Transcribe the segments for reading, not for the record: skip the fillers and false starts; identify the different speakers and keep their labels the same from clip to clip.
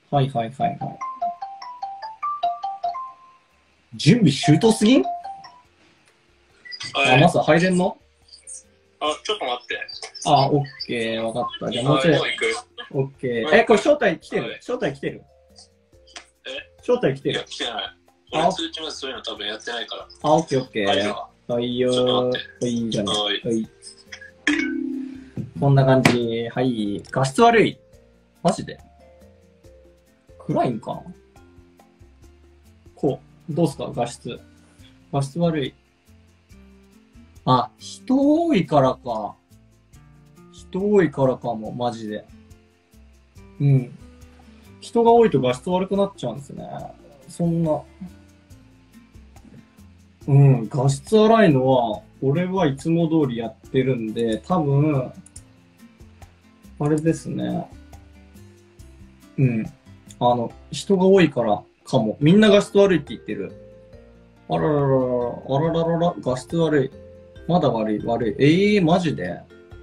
Speaker 1: はいはいはいはい。準備周到すぎん？まず入れんの？
Speaker 2: ちょっと待って。
Speaker 1: オッケー、わかった。じゃあもうちょい。オッケー。これ招待来てる？招待来てる？招待来てる？
Speaker 2: いや、来てない。俺通知までそういうの多分やってないから。
Speaker 1: オッケーオッケー。はいよー。いいじゃない。はい。こんな感じ。はい。画質悪い。マジで？暗いんかな？こう。どうすか画質。画質悪い。人多いからか。人多いからかも、マジで。うん。人が多いと画質悪くなっちゃうんですね。そんな。画質荒いのは、俺はいつも通りやってるんで、多分、あれですね。人が多いからかも。みんな画質悪いって言ってる。あららららら、あらららら、画質悪い。まだ悪い。マジで？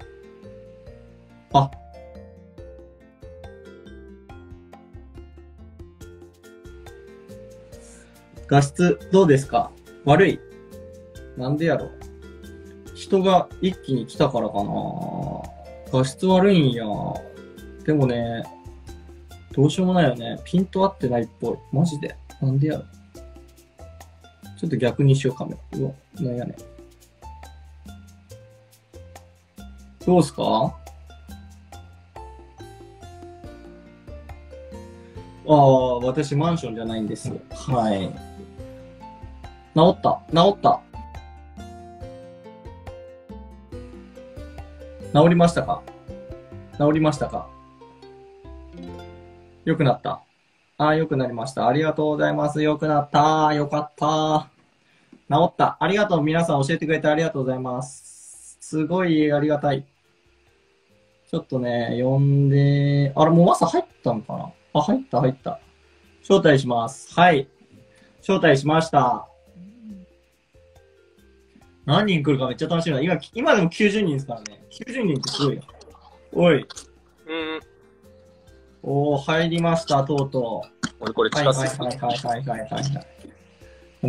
Speaker 1: 画質どうですか？悪い。なんでやろ？人が一気に来たからかな。画質悪いんや。でもね、どうしようもないよね。ピント合ってないっぽい。マジで。なんでやろ？ちょっと逆にしようカメラ。うわ、なんやねん。どうすか？私マンションじゃないんです。はい。治った。治りましたか？良くなった。良くなりました。ありがとうございます。良くなった。よかった。治った。ありがとう。皆さん教えてくれてありがとうございます。すごいありがたい。ちょっとね、呼んで、もうマサ入ったのかな？入った。招待します。はい。招待しました。何人来るかめっちゃ楽しみだ。今でも90人ですからね。90人ってすごいよ。おい。入りました、とうとう。
Speaker 2: 俺これ近すぎ
Speaker 1: はい。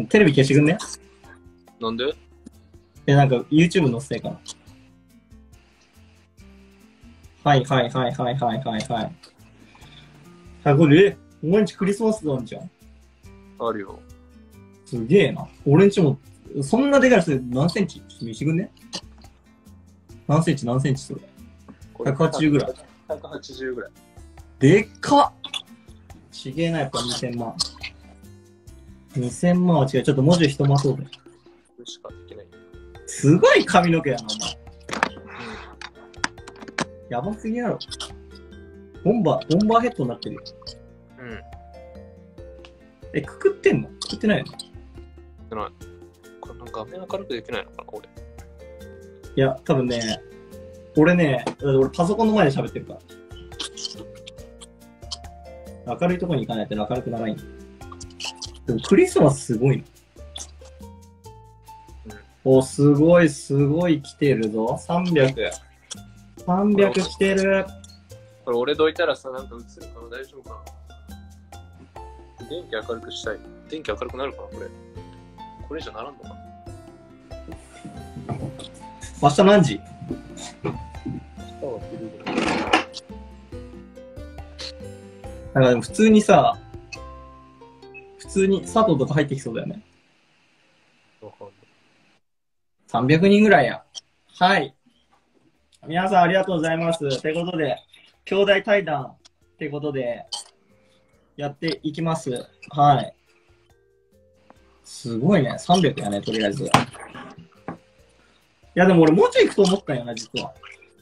Speaker 1: テレビ消してくんね？
Speaker 2: なんで？
Speaker 1: なんか YouTube 載せていかな。はい。これ、俺んちクリスマスだんじゃん。
Speaker 2: あるよ。
Speaker 1: すげえな。俺んちも、そんなでかい人何センチ？ちょっと見せてくんね？何センチそれ。180ぐらい。
Speaker 2: 180ぐらい。
Speaker 1: でっかっ！ちげえな、やっぱ2000万。2000万は違う。ちょっと文字一まそうで。
Speaker 2: しかできない。
Speaker 1: すごい髪の毛やな、お前。やばすぎやろ。ボンバーヘッドになってるよ。くくってんの？くくってないよね。
Speaker 2: これなんか画面明るくできないのかな、俺。
Speaker 1: いや、多分ね、俺パソコンの前で喋ってるから。明るいとこに行かないと明るくならないんだ。でもクリスマスすごいの。すごい来てるぞ。300来てる。
Speaker 2: これ俺どいたらさ、なんか映るかな？大丈夫かな？電気明るくしたい。電気明るくなるかなこれ。これじゃならんのかな？
Speaker 1: 明日何時？なんかでも普通に佐藤とか入ってきそうだよね。300人ぐらいや。はい。皆さんありがとうございます。ということで、兄弟対談ってことで、やっていきます。はい。すごいね。300やね、とりあえず。いや、でも俺もうちょい行くと思ったんよな、実は。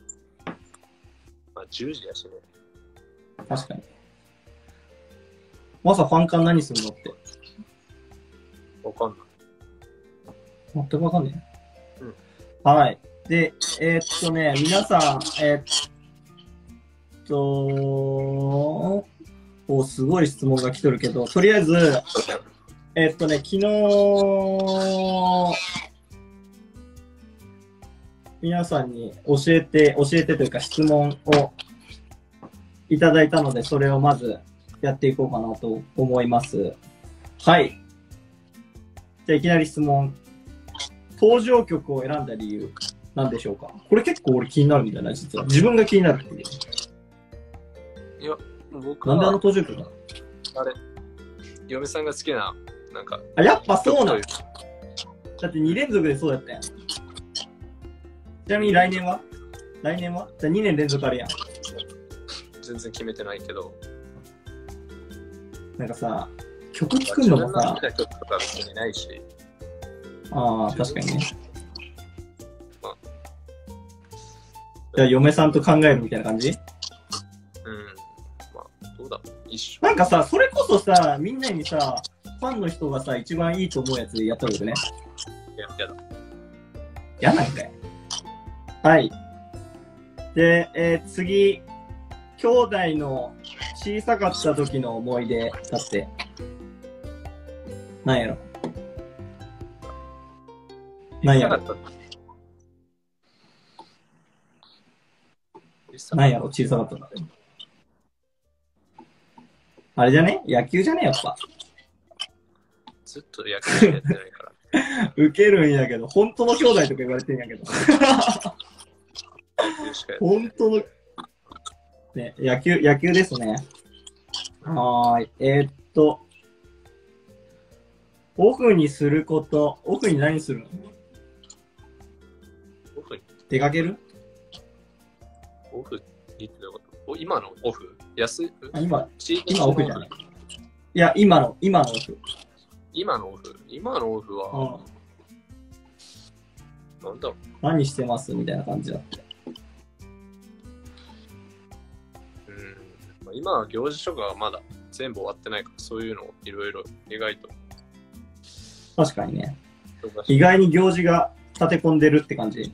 Speaker 2: 10時やしね。
Speaker 1: 確かに。まさファンカン何するのって。
Speaker 2: わかんない。
Speaker 1: 全くわかんない。はい。で、皆さん、すごい質問が来てるけど、とりあえず、昨日、皆さんに教えてというか質問をいただいたので、それをまずやっていこうかなと思います。はい。じゃあいきなり質問。登場曲を選んだ理由、なんでしょうか？これ結構俺気になるんだよな、実は。自分が気になるっていう。
Speaker 2: いや、僕
Speaker 1: なんであの
Speaker 2: は、
Speaker 1: 登場曲なの？
Speaker 2: あれ、嫁さんが好きな、なんか、
Speaker 1: あ、やっぱそうなの。
Speaker 2: 曲
Speaker 1: だって2連続でそうやったやん。ちなみに来年はじゃあ2年連続あるやん。
Speaker 2: 全然決めてないけど、
Speaker 1: なんかさ、曲作るのもさ
Speaker 2: 自分の好き、な曲とか別にないし、
Speaker 1: ああ、確かにね。
Speaker 2: まあ
Speaker 1: じゃあ嫁さんと考えるみたいな感じ？
Speaker 2: うん、まあ、どうだ、一緒。
Speaker 1: なんかさ、それこそさ、みんなにさ、ファンの人がさ、一番いいと思うやつやったことね。
Speaker 2: やだ。
Speaker 1: 嫌なんかい。はい。で、次、兄弟の小さかった時の思い出だって。なんやろ。なんやろ。なんやろ、小さかったの。あれじゃね？野球じゃね？やっぱ。
Speaker 2: ずっと野球しかやってないから。
Speaker 1: ウケるんやけど、本当の兄弟とか言われてんやけど。
Speaker 2: 野球しかやってない。
Speaker 1: 本当の、ね、野球ですね。はーい。オフにすること、オフに何するの？
Speaker 2: オフに
Speaker 1: 出かける？
Speaker 2: オフにってどういうこと？今のオフ？安い？
Speaker 1: あ今
Speaker 2: 地域の
Speaker 1: オフじゃない。いや、今のオフ。
Speaker 2: 今のオフは、なんだろう。
Speaker 1: 何してますみたいな感じだって。
Speaker 2: まあ、今は行事書がまだ全部終わってないから、そういうのをいろいろ意外と。
Speaker 1: 確かにね。意外に行事が立て込んでるって感じ。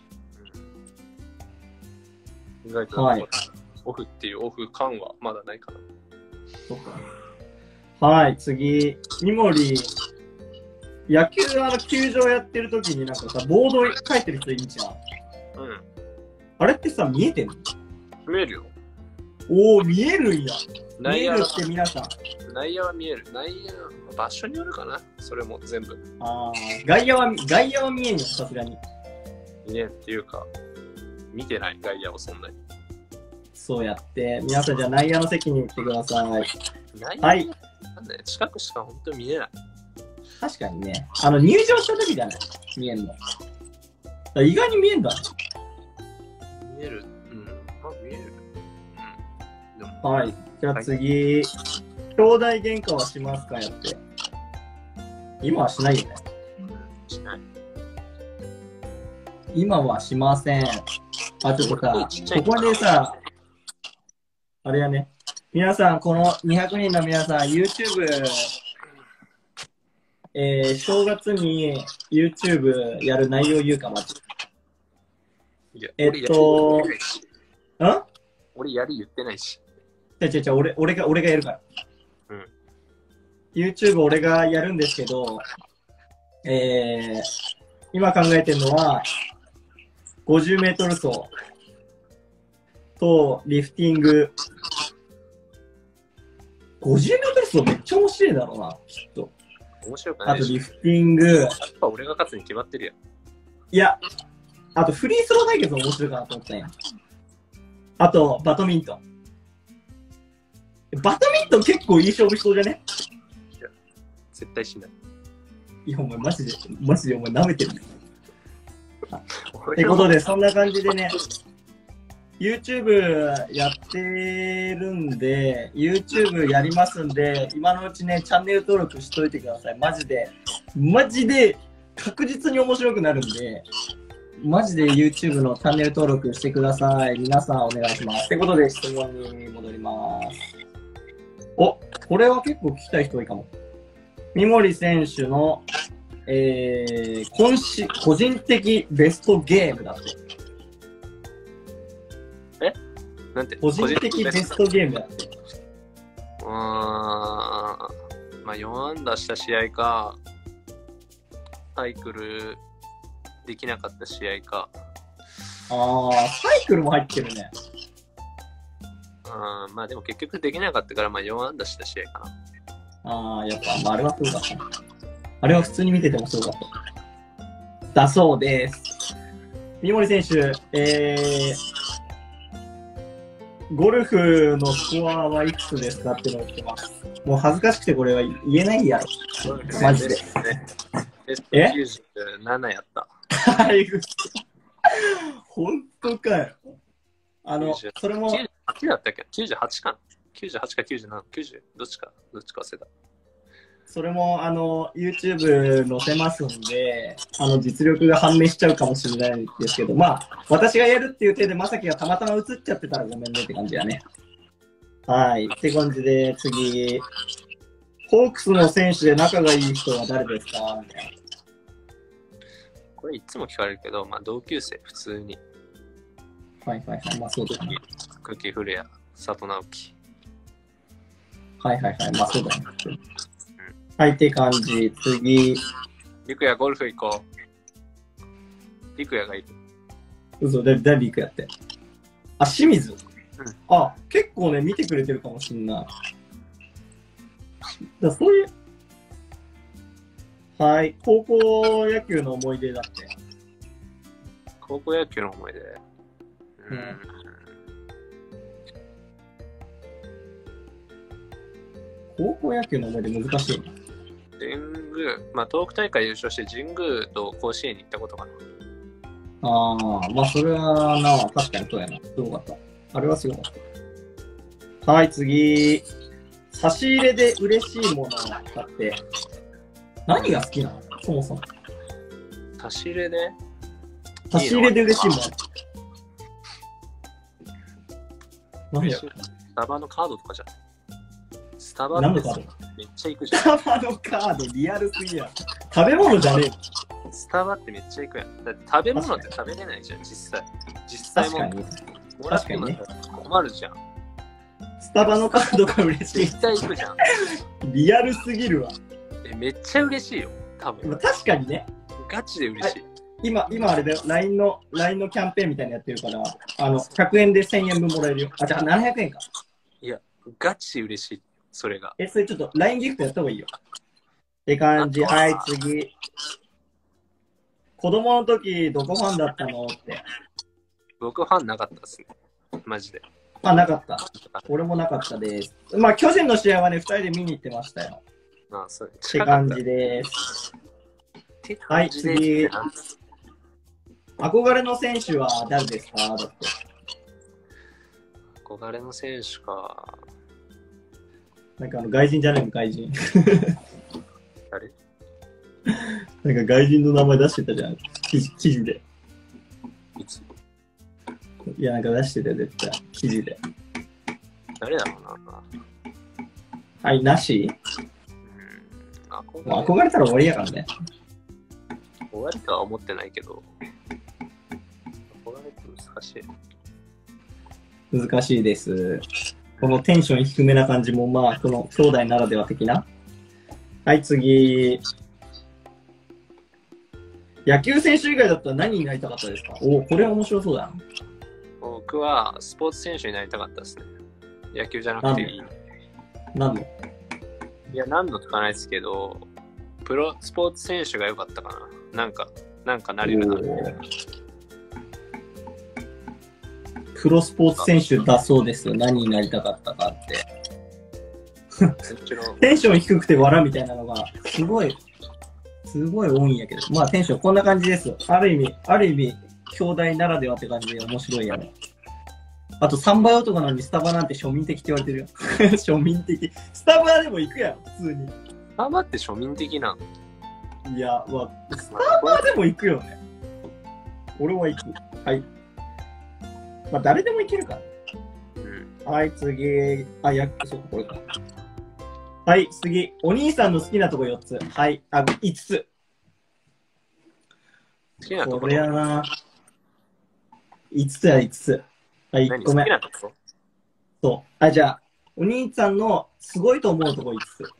Speaker 2: 意外と、
Speaker 1: はい、
Speaker 2: オフっていうオフ感はまだないかな。
Speaker 1: そうか。はい、次。三森、野球球場やってる時になんかさ、ボード書いてる人いるじゃん。あれってさ、見えてる？
Speaker 2: 見えるよ。
Speaker 1: おー、見えるんや。見
Speaker 2: 内野
Speaker 1: えるって皆さん。
Speaker 2: 内野は見える。内野、場所によるかな。それも全部。
Speaker 1: あー、外野は見えんよ、さすがに。
Speaker 2: 見えんっていうか、見てない、外野をそんなに。
Speaker 1: そうやって、皆さんじゃあ内野の席に行ってください。
Speaker 2: 内野
Speaker 1: はい。
Speaker 2: なんだよ、近くしか本当に見えない。
Speaker 1: 確かにね。入場した時じゃない？見えんの。意外に見えんだ。
Speaker 2: 見える。まあ見える。でも
Speaker 1: はい。じゃあ次、兄弟喧嘩はしますか？やって。今はしないよね。
Speaker 2: しない。
Speaker 1: 今はしません。ちょっとさ、ここでさ、あれやね。皆さん、この200人の皆さん、YouTube、正月に YouTube やる内容言うか、まず。
Speaker 2: 俺やり言ってないし。
Speaker 1: 俺がやるから。YouTube 俺がやるんですけど、今考えてるのは、50メートル走とリフティング。50メートル走めっちゃ面白いだろうな、きっと。
Speaker 2: 面白くない
Speaker 1: あとリフティング。やっ
Speaker 2: ぱ俺が勝つに決まってるやん。
Speaker 1: いや、あとフリースロー対決も面白いかなと思ったんや。あと、バドミントン。バドミントン結構いい勝負しそうじゃね？
Speaker 2: いや、絶対しない。
Speaker 1: いや、お前マジでお前舐めてる。ってことで、そんな感じでね、YouTube やってるんで、YouTube やりますんで、今のうちね、チャンネル登録しといてください。マジで、確実に面白くなるんで、マジで YouTube のチャンネル登録してください。皆さんお願いします。ってことで質問に戻ります。お、これは結構聞きたい人多いかも。三森選手の、個人的ベストゲームだって。
Speaker 2: なんて
Speaker 1: 個人的ベストゲームだって。
Speaker 2: まあ4安打した試合か、サイクルできなかった試合か。
Speaker 1: サイクルも入ってるね。
Speaker 2: まあでも結局できなかったから、まあ4安打した試合かな。
Speaker 1: ああ、やっぱ、まあ、あれはすごかったな。あれは普通に見ててもすごかった。だそうです。三森選手、ゴルフのスコアはいくつですかってのを言ってます。もう恥ずかしくてこれは言えないやろ。マジで。
Speaker 2: え ?97 やった。
Speaker 1: 本当かよ。それも。
Speaker 2: 98だったっけ ?98 かな ?98 か97、90、どっちか忘れた。
Speaker 1: それも、YouTube 載せますんで、実力が判明しちゃうかもしれないんですけど、まあ、私がやるっていう手で、まさきがたまたま映っちゃってたらごめんねって感じだね。はい。って感じで、次。ホークスの選手で仲がいい人は誰ですかみたいな。
Speaker 2: これいつも聞かれるけど、まあ同級生、普通に。
Speaker 1: はいはいはい。まあそうだね。
Speaker 2: 久喜古谷、佐藤直樹。
Speaker 1: はいはいはい。まあそうだね。はい、って感じ。次。
Speaker 2: 陸也ゴルフ行こう。陸也がいる。
Speaker 1: 嘘、誰陸也って。あ、清水。あ、結構ね、見てくれてるかもしんない。だそういう。はい、高校野球の思い出だって。
Speaker 2: 高校野球の思い出。
Speaker 1: 高校野球の思い出難しいな。
Speaker 2: 神宮、まあ東北大会優勝して神宮と甲子園に行ったことかな。
Speaker 1: ああ、まあそれはな、確かにそうやな。すごかった。あれはすごかった。はい、次。差し入れで嬉しいものを買って、何が好きなのそもそも。
Speaker 2: 差し入れで
Speaker 1: 差し入れで嬉しいもの。何や
Speaker 2: スタバのカードとかじゃん。スタバ
Speaker 1: って
Speaker 2: めっちゃ行くじゃん。
Speaker 1: スタバのカードリアルすぎやん。食べ物じゃねえ。
Speaker 2: スタバってめっちゃ行くやん。だって食べ物って食べれないじゃん、実際。実際ももらっても困るじゃん。
Speaker 1: スタバのカードが嬉しい。
Speaker 2: 絶対行くじゃん。
Speaker 1: リアルすぎるわ。
Speaker 2: めっちゃ嬉しいよ、多分。
Speaker 1: 確かにね。
Speaker 2: ガチで嬉しい。
Speaker 1: 今あれだよ、LINE のキャンペーンみたいなのやってるから、100円で1000円分もらえるよ。あ、じゃあ700円か。
Speaker 2: いや、ガチで嬉しい、それが。
Speaker 1: それちょっと LINE ギフトやった方がいいよ。って感じ。はい、次。子供の時、どこファンだったのって。
Speaker 2: 僕ファンなかったですね。マジで。
Speaker 1: あ、なかった。俺もなかったです。まあ、巨人の試合はね、2人で見に行ってましたよ。
Speaker 2: まあ、それ。
Speaker 1: って感じです。はい、次。憧れの選手は誰ですかだって。
Speaker 2: 憧れの選手か。
Speaker 1: なんか外人じゃないの外人。
Speaker 2: 誰
Speaker 1: なんか外人の名前出してたじゃん。記事で。
Speaker 2: いつ
Speaker 1: いや、なんか出してたよ、絶対。記事で。
Speaker 2: 誰だろうな。
Speaker 1: はい、なし憧れたら終わりやからね。
Speaker 2: 終わりとは思ってないけど。憧れって難しい。
Speaker 1: 難しいです。このテンション低めな感じも、まあ、この兄弟ならでは的な。はい、次。野球選手以外だったら何になりたかったですかお、これは面白そうだな。
Speaker 2: 僕はスポーツ選手になりたかったですね。野球じゃなくていい。
Speaker 1: なんで
Speaker 2: いや、何度とかないですけど、スポーツ選手が良かったかな。なんかなれるな。
Speaker 1: プロスポーツ選手だそうですよ。何になりたかったかって。テンション低くて笑うみたいなのが、すごい多いんやけど。まあテンションこんな感じです。ある意味、兄弟ならではって感じで面白いやろ。あと3倍男なのにスタバなんて庶民的って言われてるよ。庶民的。スタバでも行くやん、普通に。
Speaker 2: スタバって庶民的な
Speaker 1: の？いや、スタバでも行くよね。俺は行く。はい。まあ誰でも行けるから。はい、次。そうか、これか。はい、次。お兄さんの好きなとこ4つ。はい、5つ。
Speaker 2: 好きなところ？
Speaker 1: これやな。5つや、5つ。はい、1個目。
Speaker 2: 好きなところ？
Speaker 1: そう。じゃあ、お兄さんのすごいと思うとこ5つ。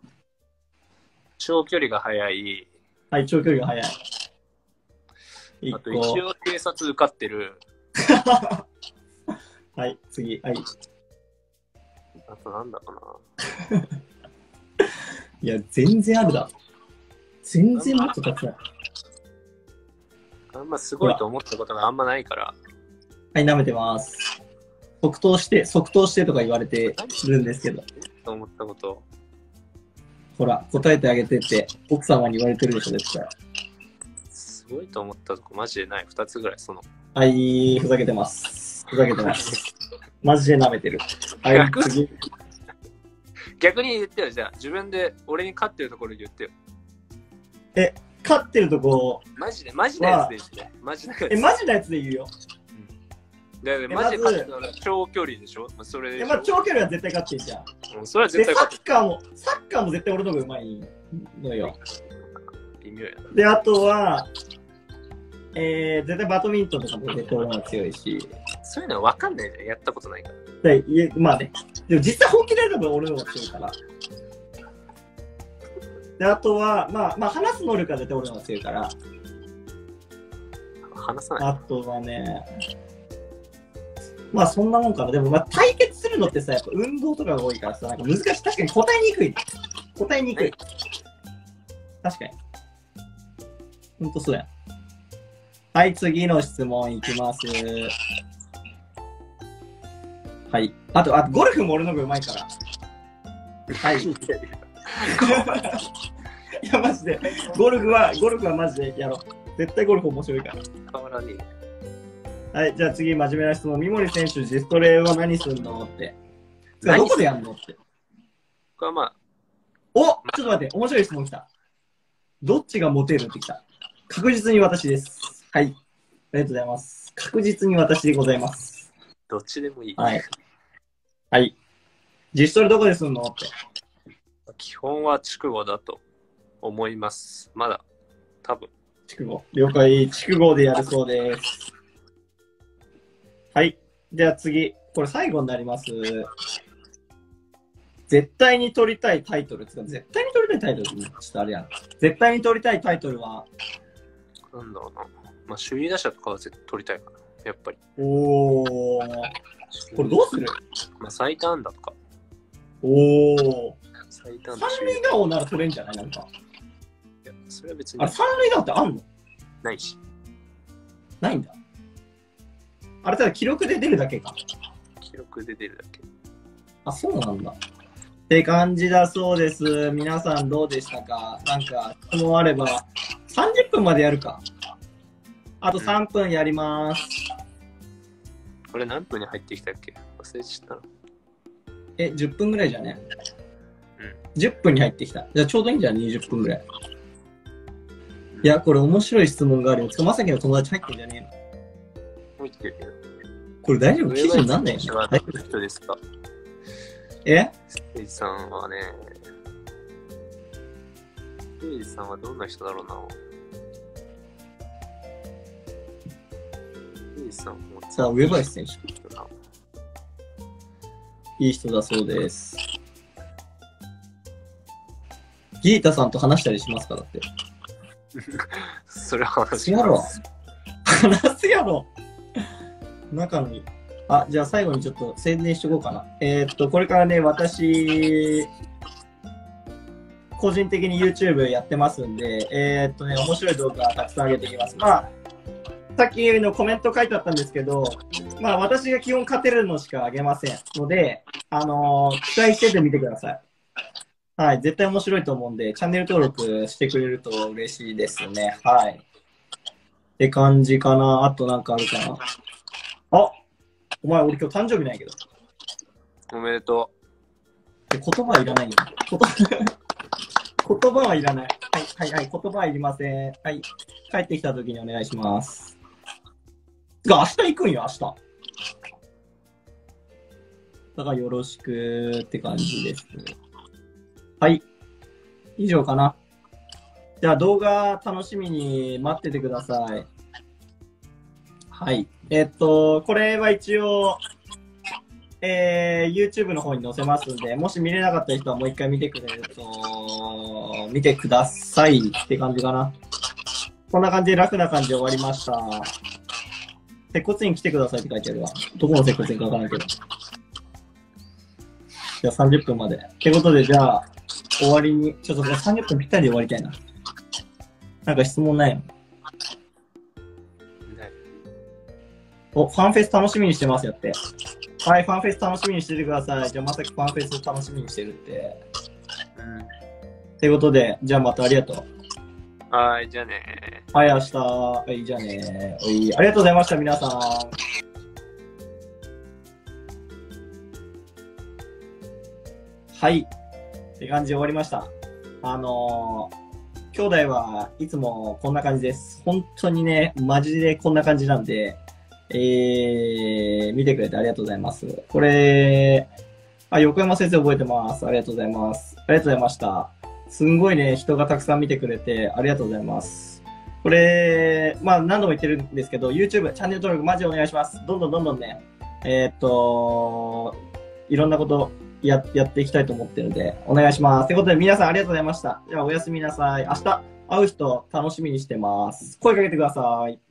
Speaker 2: 長距離が速い。
Speaker 1: はい、長距離が速い。
Speaker 2: あと、一応警察受かってる。
Speaker 1: はい、次。はい。
Speaker 2: あとなんだかな。
Speaker 1: いや、全然あるだろ。全然もっとたくさん。
Speaker 2: あんますごいと思ったことがあんまないから。
Speaker 1: はい、舐めてます。即答してとか言われてるんですけど。
Speaker 2: と思ったこと。
Speaker 1: ほら、答えてあげてって奥様に言われてるでしょ、絶対。
Speaker 2: すごいと思ったとこマジでない。2つぐらい、その。
Speaker 1: はい、ふざけてます。ふざけてます。マジで舐めてる。はい、次。
Speaker 2: 逆に言ってよ、じゃあ。自分で俺に勝ってるところ言ってよ。
Speaker 1: 勝ってるとこ。
Speaker 2: マジなやつで言って。マジなやつ。
Speaker 1: マジなやつで言うよ。
Speaker 2: だからマジで勝ってたら長距離でしょ、まあ、それでしょ。
Speaker 1: まあ、長距離は絶対勝ってんじゃん。
Speaker 2: それは絶対勝って
Speaker 1: サッカーも絶対俺の方がうまいのよ。
Speaker 2: 微妙やな。
Speaker 1: で、あとは、絶対バドミントンとかも絶対俺の方が強いし。
Speaker 2: そういうのは分かんないじゃん。やったことないから。
Speaker 1: まあね。でも実際本気でやれば俺の方が強いから。で、あとは、まあ話す能力は絶対俺の方が強いから。
Speaker 2: 話さない。
Speaker 1: あとはね、まあそんなもんかな。でもまあ対決するのってさ、やっぱ運動とかが多いからさ、なんか難しい。確かに答えにくい。確かに。ほんとそうや。はい、次の質問いきます。はい。あと、ゴルフも俺の方がうまいから。はい。いや、マジで。ゴルフはマジでやろう。絶対ゴルフ面白いから。
Speaker 2: 変わらね
Speaker 1: え。はい、じゃあ次、真面目な質問。三森選手、自ストレは何するのって。どこでやるのって。
Speaker 2: これはまあ。
Speaker 1: お、ちょっと待って、面白い質問来た。どっちがモテるって来た。確実に私です。はい。ありがとうございます。確実に私でございます。
Speaker 2: どっちでもいい。
Speaker 1: はい。はい。自主トレどこでするのって。
Speaker 2: 基本は筑後だと思います。まだ、多分。
Speaker 1: 筑後。了解。筑後でやるそうです。はい。では次。これ最後になります。絶対に取りたいタイトル。絶対に取りたいタイトル。ちょっとあれやん。絶対に取りたいタイトルは
Speaker 2: なんだろうな。まあ、首位打者とかは絶対取りたいかな。やっぱり。
Speaker 1: おー。これどうする？
Speaker 2: まあ、最多安打とか。
Speaker 1: おー。
Speaker 2: 最多安打。
Speaker 1: 三塁打王なら取れんじゃないなんか。
Speaker 2: いや、それは別に。
Speaker 1: あれ、三塁打ってあんの？
Speaker 2: ないし。
Speaker 1: ないんだ。あれ、ただ記録で出るだけか。
Speaker 2: 記録で出るだけ。
Speaker 1: あ、そうなんだ。って感じだそうです。皆さんどうでしたか？なんか質問あれば30分までやるか。あと3分やります。
Speaker 2: これ何分に入ってきたっけ？忘れちゃったな。
Speaker 1: 10分ぐらいじゃね？
Speaker 2: うん。
Speaker 1: 10分に入ってきた。じゃあちょうどいいんじゃん、20分ぐらい。いや、これ面白い質問があるよ。まさきの友達入ってんじゃねえの？
Speaker 2: 入ってるよ。
Speaker 1: これ大丈夫？記事になんないよ。
Speaker 2: 大丈夫な人ですか？ステージさんはね、ステージさんはどんな人だろうな。ステージさんも
Speaker 1: さあ、上林選手。いい人だそうです。ギータさんと話したりしますかだって。
Speaker 2: それは話
Speaker 1: すやろ。話すやろ。中に。あ、じゃあ最後にちょっと宣伝しとこうかな。これからね、私、個人的に YouTube やってますんで、面白い動画たくさん上げていきます。まあ、さっきのコメント書いてあったんですけど、まあ私が基本勝てるのしか上げませんので、期待しててみてください。はい、絶対面白いと思うんで、チャンネル登録してくれると嬉しいですね。はい。って感じかな。あとなんかあるかな。あ、お前俺今日誕生日なんやけど。
Speaker 2: おめでと
Speaker 1: う。言葉はいらないよ。言葉はいらない。はい、言葉はいりません。はい。帰ってきた時にお願いします。明日行くんよ、明日。だからよろしくって感じです。はい。以上かな。じゃあ動画楽しみに待っててください。はい。これは一応、YouTube の方に載せますんで、もし見れなかった人はもう一回見てくださいって感じかな。こんな感じで楽な感じで終わりました。接骨院来てくださいって書いてあるわ。どこの接骨院かわからんけど。 じゃあ30分まで。ってことで、じゃあ、終わりに、ちょっと30分ぴったりで終わりたいな。なんか質問ないの？お、ファンフェス楽しみにしてますやって。はい、ファンフェス楽しみにしててください。じゃあ、まさきファンフェス楽しみにしてるって。ってことで、じゃあまたありがとう。
Speaker 2: はい、じゃあね。
Speaker 1: はい、明日。はい、じゃあね。はい、ありがとうございました、皆さん。はい。って感じで終わりました。兄弟はいつもこんな感じです。本当にね、マジでこんな感じなんで、見てくれてありがとうございます。これ、横山先生覚えてます。ありがとうございます。ありがとうございました。すんごいね、人がたくさん見てくれてありがとうございます。これ、何度も言ってるんですけど、YouTube、チャンネル登録マジでお願いします。どんどんね、いろんなことやっていきたいと思ってるんで、お願いします。ということで皆さんありがとうございました。じゃあおやすみなさい。明日会う人楽しみにしてます。声かけてください。